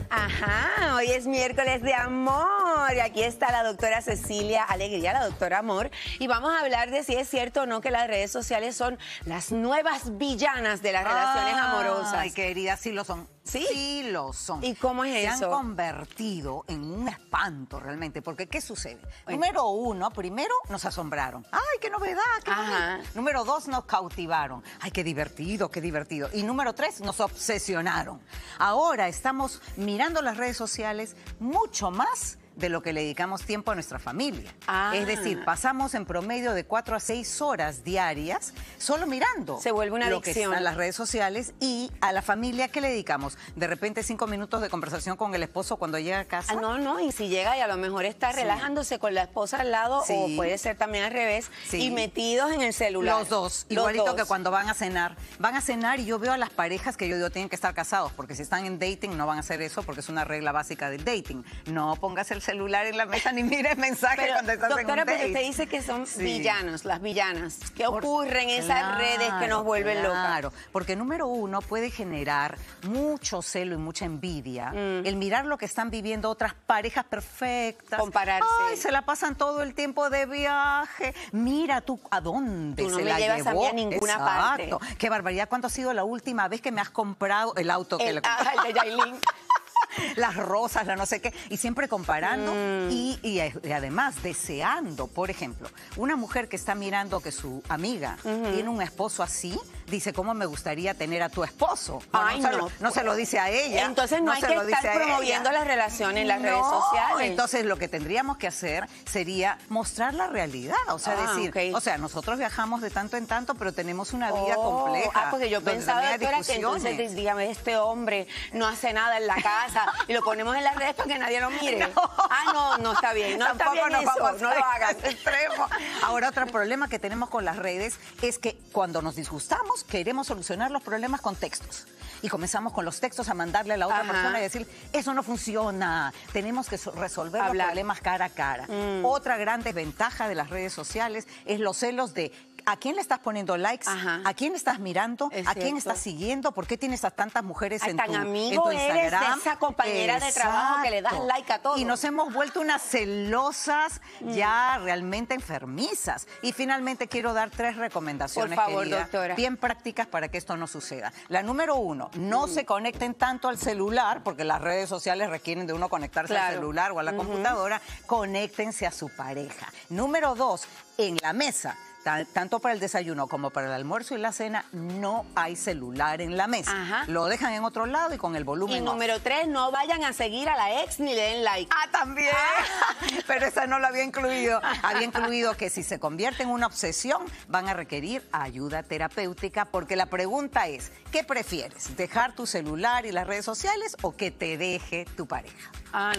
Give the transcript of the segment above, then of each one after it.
Ajá, hoy es miércoles de amor y aquí está la doctora Cecilia Alegría, la doctora Amor, y vamos a hablar de si es cierto o no que las redes sociales son las nuevas villanas de las relaciones amorosas. Ay, querida, sí lo son. ¿Sí? Sí lo son. ¿Y cómo es eso? Se han convertido en un espanto realmente, porque ¿qué sucede? Número uno, primero nos asombraron. ¡Ay, qué novedad! Qué bonito! Número dos, nos cautivaron. ¡Ay, qué divertido, qué divertido! Y número tres, nos obsesionaron. Ahora estamos mirando las redes sociales mucho más de lo que le dedicamos tiempo a nuestra familia. Es decir, pasamos en promedio de 4 a 6 horas diarias solo mirando. Se vuelve una adicción. Lo que está en las redes sociales. Y a la familia, ¿qué le dedicamos? De repente 5 minutos de conversación con el esposo cuando llega a casa. No, y si llega y a lo mejor está relajándose con la esposa al lado, o puede ser también al revés, y metidos en el celular. Los dos, igualito que cuando van a cenar. Van a cenar y yo veo a las parejas que yo digo tienen que estar casados, porque si están en dating no van a hacer eso, porque es una regla básica del dating. No pongas el celular en la mesa ni mires mensajes cuando estás en un date. Doctora, usted dice que son villanos, las villanas. ¿Qué ocurre en esas redes que nos vuelven locas? Claro, porque número uno puede generar mucho celo y mucha envidia. El mirar lo que están viviendo otras parejas perfectas. Compararse. Ay, se la pasan todo el tiempo de viaje. Mira tú a dónde tú no se me la llevas llevó. A mí a ninguna parte. Qué barbaridad. ¿Cuánto ha sido la última vez que me has comprado el auto que le compraste? El de Yailin. Las rosas, la no sé qué, y siempre comparando y además deseando. Por ejemplo, una mujer que está mirando que su amiga tiene un esposo así, dice, ¿cómo me gustaría tener a tu esposo? Bueno, no se lo dice a ella. Entonces no hay que estar promoviendo las relaciones en las redes sociales. Entonces lo que tendríamos que hacer sería mostrar la realidad, o sea, decir, o sea, nosotros viajamos de tanto en tanto, pero tenemos una vida compleja. Porque yo pensaba, doctora, que entonces, dígame, este hombre no hace nada en la casa y lo ponemos en las redes para que nadie lo mire. No está bien. No está bien eso, no lo hagan. Ahora, otro problema que tenemos con las redes es que cuando nos disgustamos, queremos solucionar los problemas con textos. Y comenzamos con los textos a mandarle a la otra persona y decir, eso no funciona, tenemos que resolver los problemas cara a cara. Otra gran desventaja de las redes sociales es los celos de ¿a quién le estás poniendo likes? ¿A quién estás mirando? ¿A quién estás siguiendo? ¿Por qué tienes a tantas mujeres en tu amigo Instagram? Eres de esa compañera de trabajo que le das like a todo. Y nos hemos vuelto unas celosas ya realmente enfermizas. Y finalmente quiero dar 3 recomendaciones, por favor, querida, doctora, bien prácticas para que esto no suceda. La número 1, no se conecten tanto al celular, porque las redes sociales requieren de uno conectarse al celular o a la computadora. Conéctense a su pareja. Número 2, en la mesa, tanto para el desayuno como para el almuerzo y la cena, no hay celular en la mesa. Lo dejan en otro lado y con el volumen Y número 3, no vayan a seguir a la ex ni le den like. También. Pero esa no la había incluido. Había incluido que si se convierte en una obsesión, van a requerir ayuda terapéutica, porque la pregunta es, ¿qué prefieres? ¿Dejar tu celular y las redes sociales o que te deje tu pareja?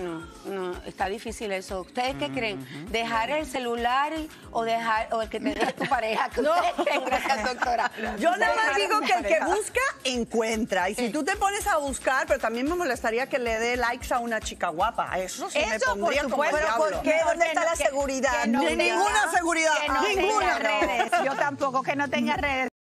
No, está difícil eso. ¿Ustedes qué creen? ¿Dejar el celular o el que te deje tu pareja? ¿Qué ustedes creen? Gracias, doctora. Yo nada más digo que el que busca, encuentra. Y si tú te pones a buscar, pero también me molestaría que le dé likes a una chica guapa. Eso sí me pondría como ¿Pero por qué? ¿Dónde está la seguridad? Ninguna seguridad. Que no tenga redes. Yo tampoco, que no tenga redes.